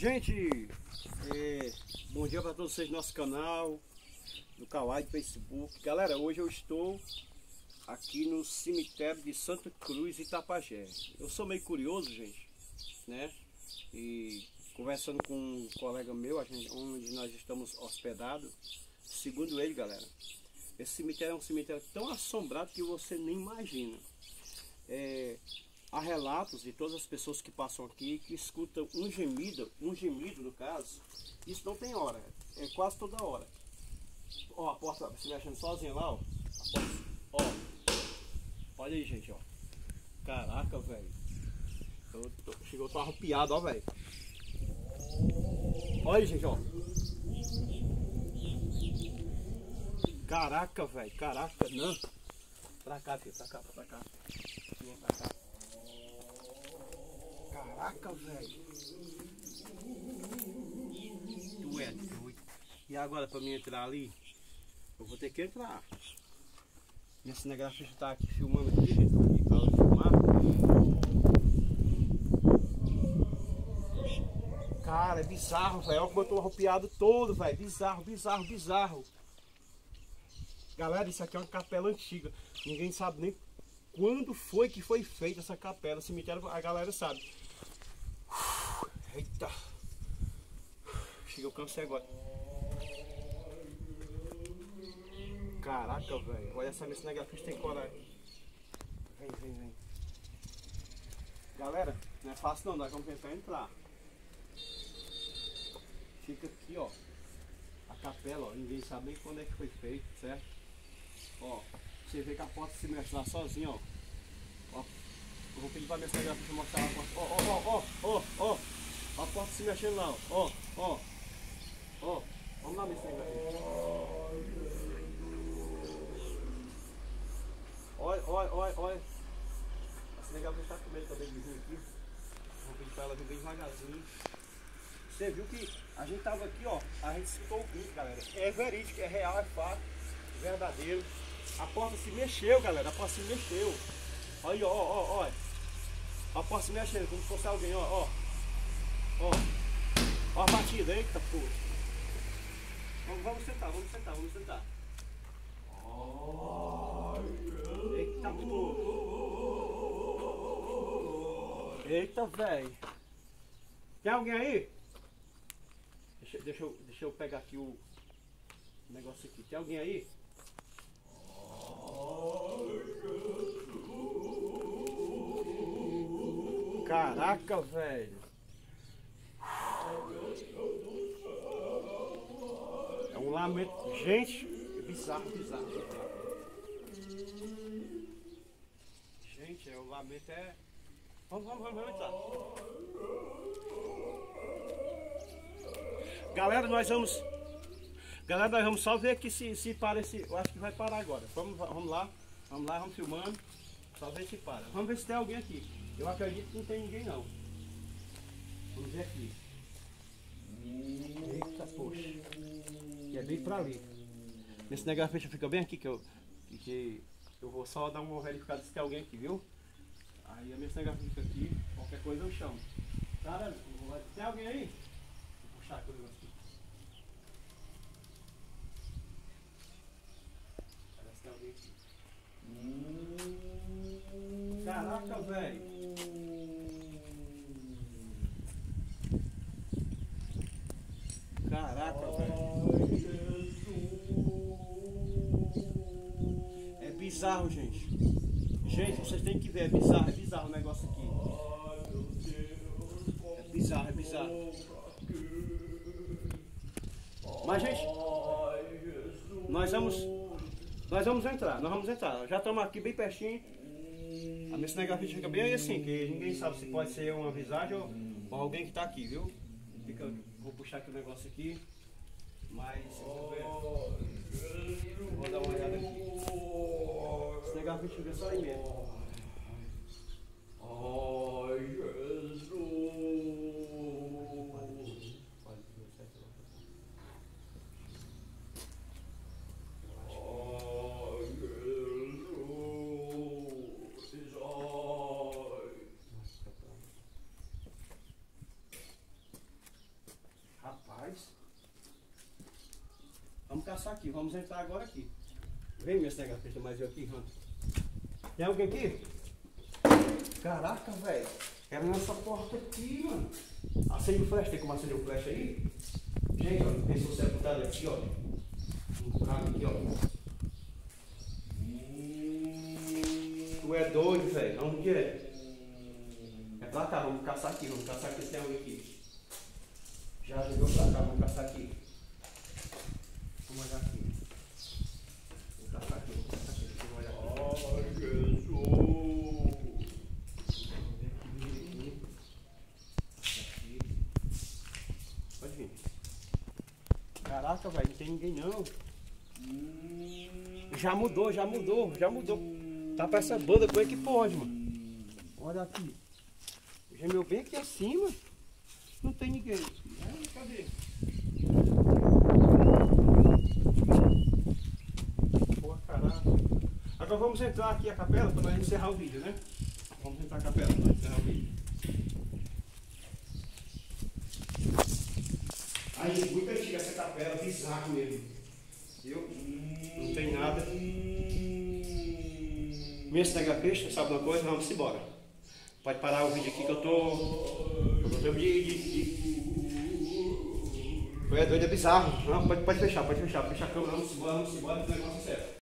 Gente, bom dia para todos vocês do nosso canal, do Kawaii, do Facebook. Galera, hoje eu estou aqui no cemitério de Santa Cruz, Itapajé. Eu sou meio curioso, gente, né? E conversando com um colega meu, onde nós estamos hospedados, segundo ele, galera, esse cemitério é um cemitério tão assombrado que você nem imagina. Há relatos de todas as pessoas que passam aqui que escutam um gemido no caso. Isso não tem hora, é quase toda hora. Ó, a porta se mexendo sozinha lá, ó. Ó, olha aí, gente, ó. Caraca, velho. Eu tô arrupiado, ó, velho. Olha aí, gente, ó. Caraca, velho, caraca, não. Pra cá, filho, pra cá. Pra cá. Caraca, velho. Tu é doido. E agora, pra mim entrar ali, eu vou ter que entrar. Minha cinegrafista tá aqui filmando aqui, gente. Aqui pra ela filmar. Cara, é bizarro, velho. Olha como eu tô arrupiado todo, velho. Bizarro. Galera, isso aqui é uma capela antiga. Ninguém sabe nem quando foi que foi feita essa capela. Cemitério, a galera sabe. Eita. Chega, eu cansei agora. Caraca, velho. Olha essa minha cinegrafista tem coragem. Vem. Galera, não é fácil não. Nós vamos tentar entrar. Fica aqui, ó. A capela, ó. Ninguém sabe nem quando é que foi feito, certo? Ó. Você vê que a porta se mexe lá sozinha, ó. Ó. Eu vou pedir pra minha cinegrafista mostrar a porta. Ó. A porta se mexendo lá, ó. Ó. Vamos lá, minha cinegrafista. Olha. A cinegrafista tá com medo também de vir aqui. Vou pedir pra ela vir bem devagarzinho. Você viu que a gente tava aqui, ó. A gente escutou o grito, galera. É verídico, é real, é fato. Verdadeiro. A porta se mexeu, galera. A porta se mexeu. Olha, ó. A porta se mexendo, como se fosse alguém, ó. Ó a batida, eita porra. Vamos sentar. Eita porra. Eita, velho. Tem alguém aí? Deixa eu pegar aqui o negócio aqui. Tem alguém aí? Caraca, velho. É um lamento. Gente, é bizarro. Gente, o lamento é... Vamos entrar. Galera, nós vamos só ver aqui se para esse... Eu acho que vai parar agora. Vamos lá, vamos filmando. Só ver se para. Vamos ver se tem alguém aqui. Eu acredito que não tem ninguém não. Vamos ver aqui. Eita, poxa. E é bem pra ali. Nesse cinegrafista fica bem aqui que eu vou só dar uma verificada se tem alguém aqui, viu? Aí a minha cinegrafista fica aqui. Qualquer coisa eu chamo. Tá, tem alguém aí? Vou puxar aqui o negócio aqui. Parece que tem alguém aqui. Caraca, velho. Caraca, velho. É bizarro, gente. Gente, vocês têm que ver. É bizarro o negócio aqui. É bizarro. Mas, gente, nós vamos entrar. Já estamos aqui bem pertinho. A minha cinegrafista fica bem aí assim, que ninguém sabe se pode ser uma visagem ou alguém que está aqui, viu? Vou puxar aqui o negócio aqui. Mas vou dar uma olhada aqui. O cinegrafista fica só aí mesmo. Ai, Jesus! caçar aqui. Vamos entrar agora aqui. Vem, meu negapista, mais eu aqui, Rando. Tem alguém aqui? Caraca, velho. Era nessa porta aqui, mano. Acende o flash, tem como acender o flash aí? Gente, ó, pensou ser apontado aqui, ó. Um cabo aqui, ó. Tu é doido, velho. Onde é? É pra cá, vamos caçar aqui se tem alguém aqui. Já jogou pra cá, vamos caçar aqui. Vamos olhar aqui. Vamos caçar aqui, vamos olhar aqui. Ai, Jesus! Pode vir. Caraca, velho, não tem ninguém não. Já mudou. Tá pra essa banda, como é que pode, mano? Olha aqui. Gemeu bem aqui acima. Não tem ninguém. Cadê? Boa, caraca. Agora vamos entrar aqui a capela para nós encerrar o vídeo, né? Vamos entrar a capela para nós encerrar o vídeo. Aí, muito antiga essa capela, bizarro mesmo. Viu? Não tem nada. Minha nega peixe, sabe uma coisa? Vamos embora. Pode parar o vídeo aqui que eu tô Tu é doido, é bizarro. Não, pode fechar. Fecha a câmera, vamos embora, o negócio é certo.